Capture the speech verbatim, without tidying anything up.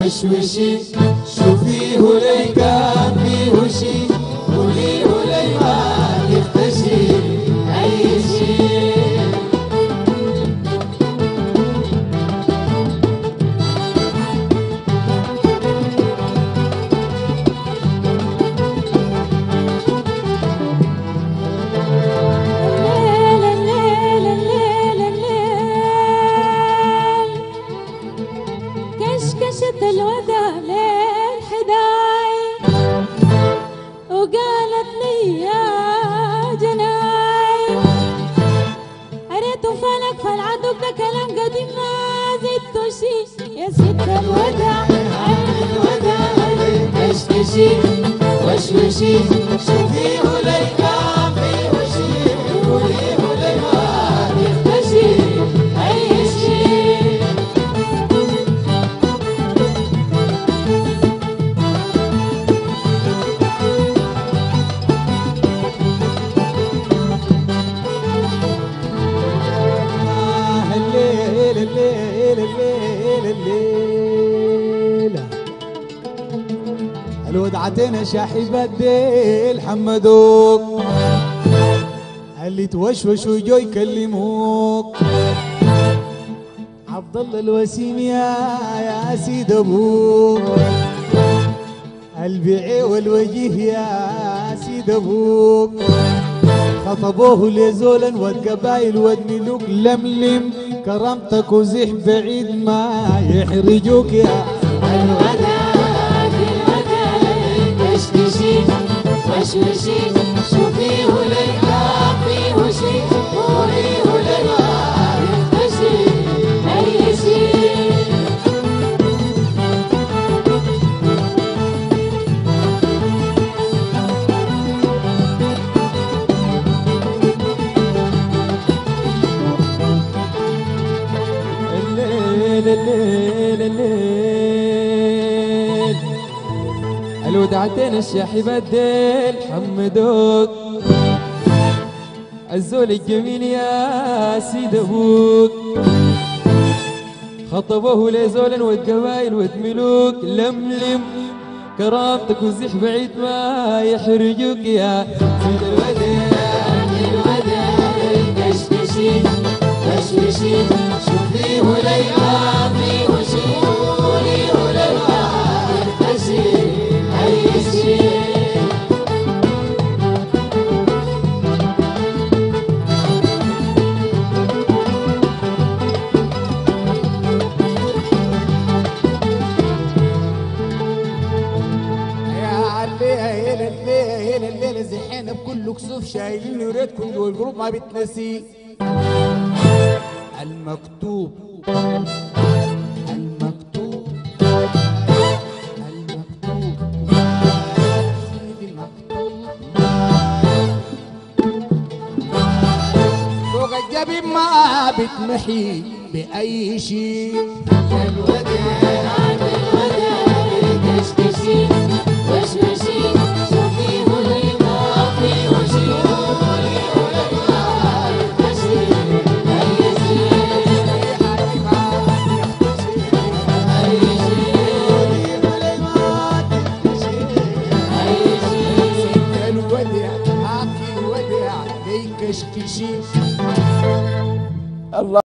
وشوشي شوفيه لي كان فيه شي قوليه لي ما يختشي أي شي. كشكشت الوداع للحداي وقالت لي يا جناي قريت فلك فالعدوك ده كلام قديم ما زدت شي يا ست الوداع الوداع كشكشي وشوشي شوفيه لي كان فيه شي قوليه لي ما يختشي أي شي. الليل الليل الليل الليل الودعتين شاحبة ديل حمدوك اللي توشوش وجو يكلموك عبد الله الوسيم يا يا سيد ابوك البيع والوجيه يا سيد ابوك خطبوه لزولا والقبايل والملوك لملم كرامتك وزح بعيد ما يحرجوك يا الوداع الوداع كشكشي وشوشي شوفيه لي كان فيه شي قوليه لي ما يختشي أي شي. الليل الليل الليل الودعتين الشاحبة ديل حمدوك الزول الجميل يا سيد ابوك خطبوه لزولا والقبايل والملوك لملم كرامتك وزح بعيد ما يحرجوك يا سيد الوداع الوداع كشكشي وشوشي شوفيه لي ما فيه شي قوليه لي ما يختشي أي شي. الليل الليل الليل زحينا بكل كسوف شايلين وريتكم والجروب ما بتنسي المكتوب المكتوب المكتوب سيدي المكتوب فوق الجبين ما بتمحي بأي شيء. الوداع